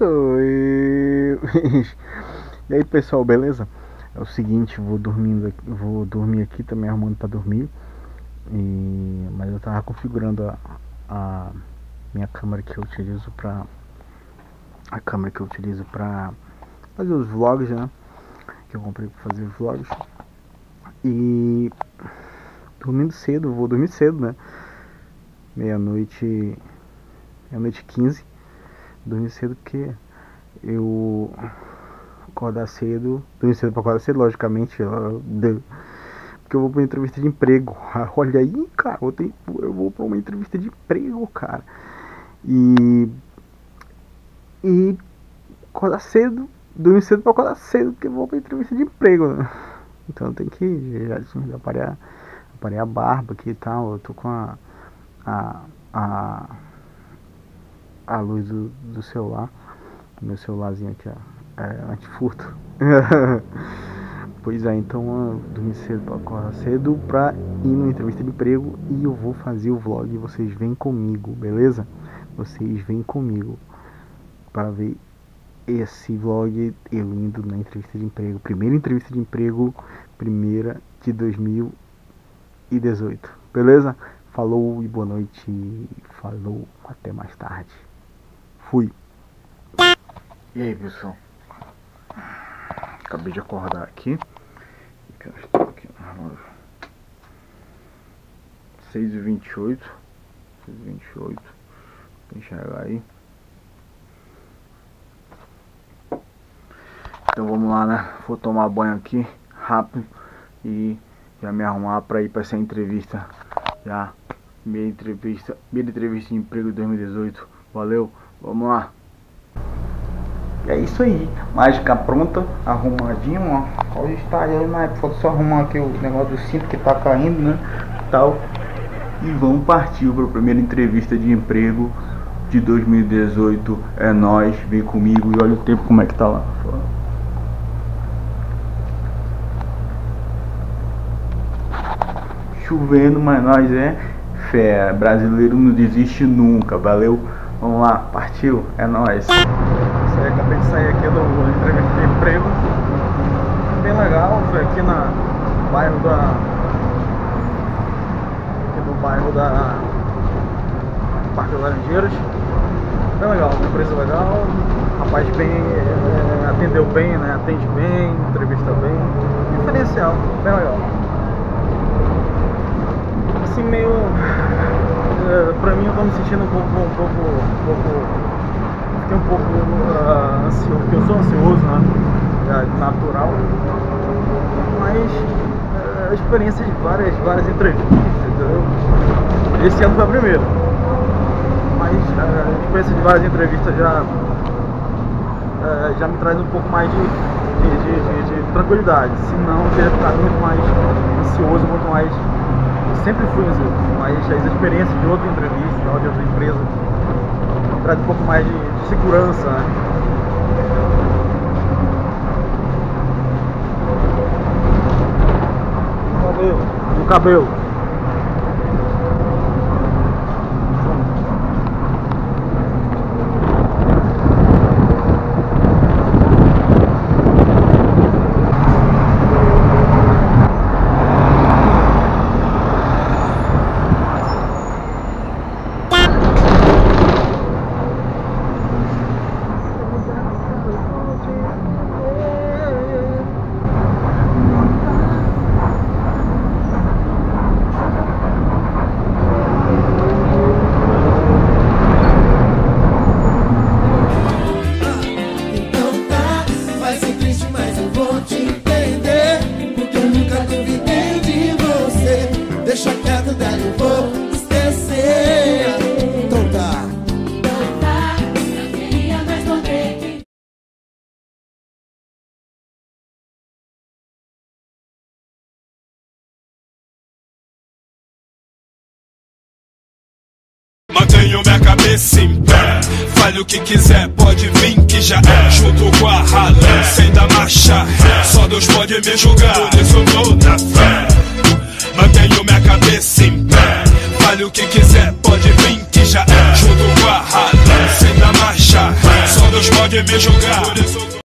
sou eu. E aí pessoal, beleza? É o seguinte, vou dormir aqui, também arrumando pra dormir. Mas eu tava configurando a minha câmera que eu utilizo pra fazer os vlogs, né? Que eu comprei pra fazer os vlogs. E dormindo cedo, vou dormir cedo, né? Meia-noite 15. Dormir cedo porque eu acordar cedo, dormir cedo pra acordar cedo, logicamente, porque eu vou pra uma entrevista de emprego. Olha aí, cara, eu vou pra uma entrevista de emprego, cara. E acordar cedo, dormir cedo pra acordar cedo, porque eu vou pra entrevista de emprego, né? Então eu tenho que já aparelhar a barba aqui e tal. Eu tô com a luz do celular, meu celularzinho aqui, ó, é antifurto. Pois é, então eu dormi cedo pra acordar cedo pra ir numa entrevista de emprego e eu vou fazer o vlog e vocês vêm comigo, beleza? Vocês vêm comigo para ver esse vlog, eu indo na entrevista de emprego, primeira entrevista de emprego, primeira de 2018, beleza? Falou e boa noite, falou, até mais tarde, fui. E aí pessoal, acabei de acordar aqui, estou aqui na loja, 6h28, pra enxergar aí. Então vamos lá, né? Vou tomar banho aqui rápido e já me arrumar para ir para essa entrevista. Já primeira entrevista de emprego de 2018. Valeu, vamos lá. E é isso aí, mágica pronta, arrumadinho, ó. Pode estar aí, mas falta só arrumar aqui o negócio do cinto que tá caindo, né? Tal. E vamos partir para a primeira entrevista de emprego de 2018. É nóis, vem comigo e olha o tempo como é que tá lá. Chovendo, mas nós é fé. Brasileiro não desiste nunca, valeu? Vamos lá, partiu, é nóis. Acabei de sair aqui do entrevista de emprego. Bem legal, foi aqui no bairro da Parque das Laranjeiras. Bem legal, uma empresa legal, rapaz bem, atendeu bem, né? Atende bem, entrevista bem, diferencial, bem legal. Assim meio, pra mim eu tô me sentindo um pouco fiquei um pouco ansioso, porque eu sou ansioso, né? Natural, mas a experiência de várias entrevistas, entendeu? Esse ano foi a primeira, mas a experiência de várias entrevistas já me traz um pouco mais de tranquilidade, senão eu teria ficado muito mais ansioso, muito mais. Sempre fui ansioso, mas as experiências de outra entrevista, de outra empresa, traz um pouco mais de segurança, né? No cabelo. Deixa quieto, daí eu vou esquecer. Então tá, não queria mais morrer. Mantenho minha cabeça em pé. Fale o que quiser, pode vir que já é. Junto com a ralé, sem dar marcha ré. Só Deus pode me julgar, por isso eu vou na fé. Mantenho minha cabeça em pé. Fale o que quiser, pode vir que já é. Junto com a rala, sem dar marcha, só Deus pode me julgar.